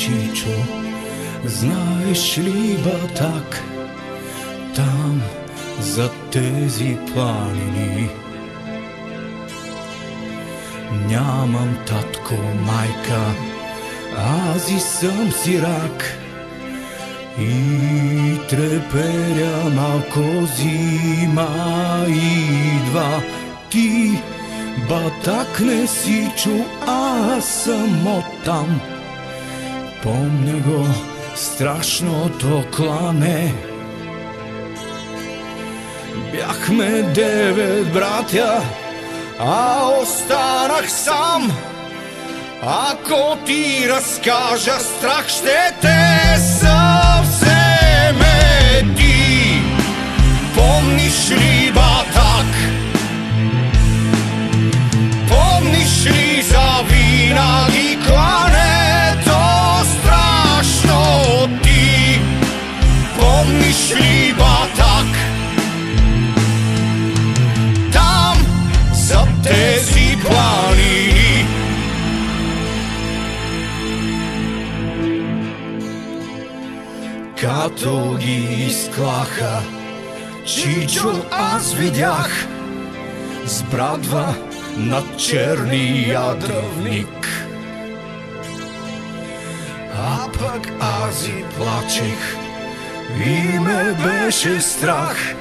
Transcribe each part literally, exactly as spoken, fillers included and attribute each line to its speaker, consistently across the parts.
Speaker 1: Чичо, знаеш ли, батак, там за тези планини нямам татко, майка, аз и съм сирак и треперя малко, зима идва. Ти, батак, не си чу, аз съм оттам. Помня го страшното клане. Бяхме девет братя, а останах сам. Ако ти разкажа, страх ще те съвземе. Ти помниш ли, батак? Помниш ли завинаги клането страшно? Ти помниш ли, батак? Там за тези планини като ги изклаха, Чичо, аз видях с брадва над черния дръвник. А пък аз и плачех и ме беше страх.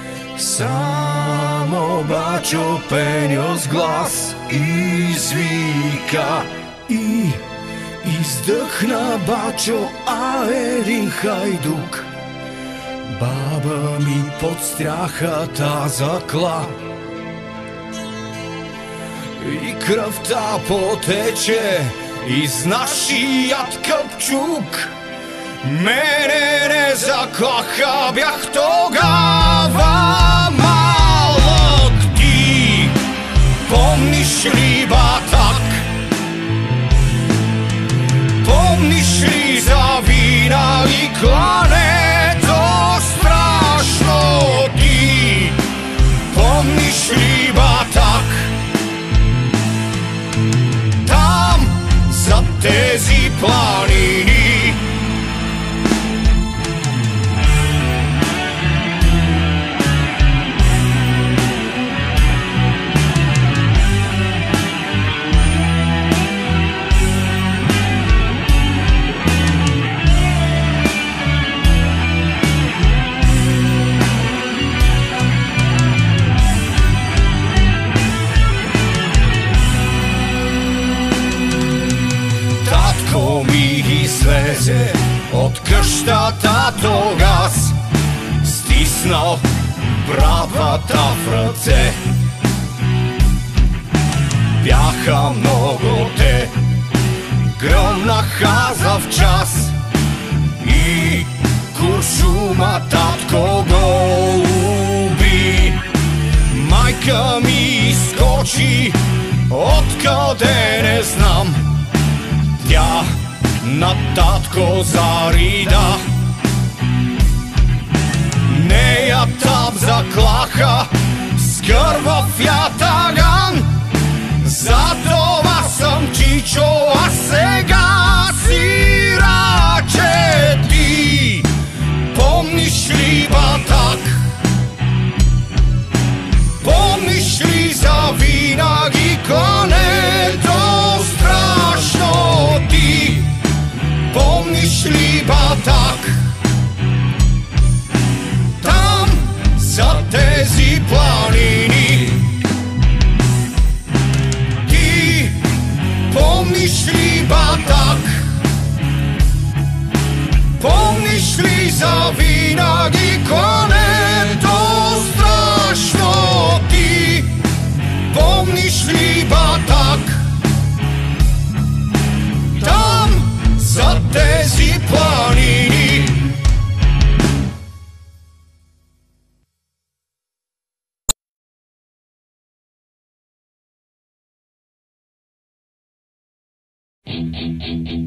Speaker 1: Само бачо Пеньо с глас извика и издъхна бачо, а един хайдук баба ми под стряхата закла. И кръвта потече из нашият къпчук. Мене не заклаха, бях тогава малък. Ти помниш ли, батак? Помниш ли завинаги клането страшно? Ти помниш ли, батак? Там за тези планини излезе от къщата тогаз, стиснал брадвата в ръце. Бяха много те, гръмнаха завчас и куршума татко го уби. Майка ми изскочи, откъде не знам. Тя на татко зарида, нея там заклаха с кървав ятаган. За това съм, Чичо, а сега сираче. Ти помниш ли, батак? Помниш ли завинаги клането страшно? Ти помниш ли, батак? Там за тези планини ти помниш ли, батак? Помниш ли завинаги клането страшно? Ти помниш ли, батак? Там за тези планини.
Speaker 2: Thank you.